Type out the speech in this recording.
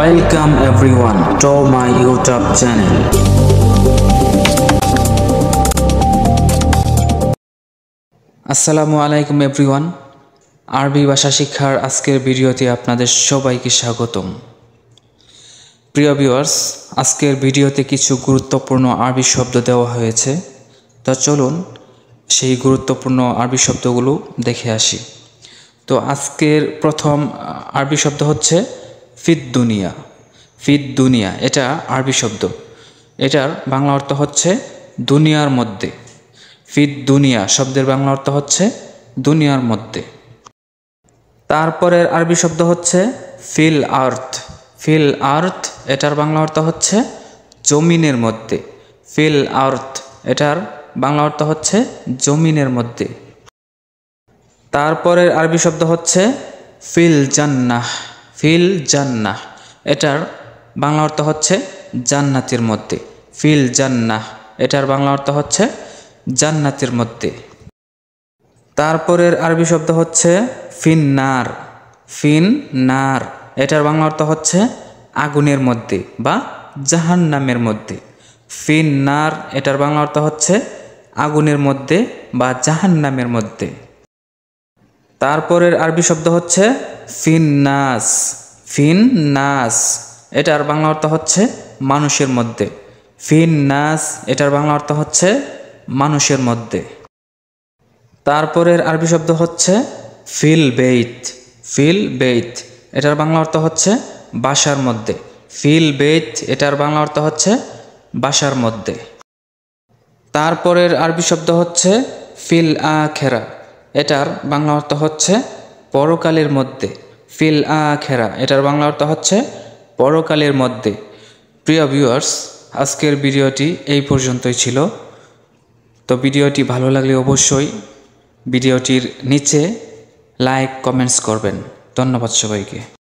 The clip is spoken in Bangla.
Welcome everyone to my YouTube channel. আসসালামু আলাইকুম এভরিওয়ান। আরবি ভাষা শিক্ষার আজকের ভিডিওতে আপনাদের সবাইকে স্বাগতম। প্রিয় ভিউয়ার্স, আজকের ভিডিওতে কিছু গুরুত্বপূর্ণ আরবি শব্দ দেওয়া হয়েছে। তো চলুন সেই গুরুত্বপূর্ণ আরবি শব্দগুলো দেখে আসি। তো আজকের প্রথম আরবি শব্দ হচ্ছে ফিদ দুনিয়া। ফিদ দুনিয়া এটা আরবি শব্দ, এটার বাংলা অর্থ হচ্ছে দুনিয়ার মধ্যে। ফিদ দুনিয়া শব্দের বাংলা অর্থ হচ্ছে দুনিয়ার মধ্যে। তারপরের আরবি শব্দ হচ্ছে ফিল আর্থ। ফিল আর্থ এটার বাংলা অর্থ হচ্ছে জমিনের মধ্যে। ফিল আর্থ এটার বাংলা অর্থ হচ্ছে জমিনের মধ্যে। তারপরের আরবি শব্দ হচ্ছে ফিল জান্নাহ। ফিল জান্নাহ এটার বাংলা অর্থ হচ্ছে জান্নাতের মধ্যে। ফিল জান্নাহ এটার বাংলা অর্থ হচ্ছে জান্নাতের মধ্যে। তারপরের আরবি শব্দ হচ্ছে ফিন্নার। ফিন্নার এটার বাংলা অর্থ হচ্ছে আগুনের মধ্যে বা জাহান্নামের মধ্যে। ফিন্নার এটার বাংলা অর্থ হচ্ছে আগুনের মধ্যে বা জাহান্নামের মধ্যে। তারপরের আরবি শব্দ হচ্ছে ফিন্নাস। ফিন্নাস এটার বাংলা অর্থ হচ্ছে মানুষের মধ্যে। ফিন্নাস এটার বাংলা অর্থ হচ্ছে মানুষের মধ্যে। তারপরের আরবি শব্দ হচ্ছে ফিল বেইত। ফিল বেইত এটার বাংলা অর্থ হচ্ছে বাসার মধ্যে। ফিল বেইত এটার বাংলা অর্থ হচ্ছে বাসার মধ্যে। তারপরের আরবি শব্দ হচ্ছে ফিল আখেরা। এটার বাংলা অর্থ হচ্ছে পরকালের মধ্যে। ফিল আখেরা এটার বাংলা অর্থ হচ্ছে পরকালের মধ্যে। প্রিয় ভিউয়ার্স, আজকের ভিডিওটি এই পর্যন্তই ছিল। তো ভিডিওটি ভালো লাগলে অবশ্যই ভিডিওটির নিচে লাইক কমেন্টস করবেন। ধন্যবাদ সবাইকে।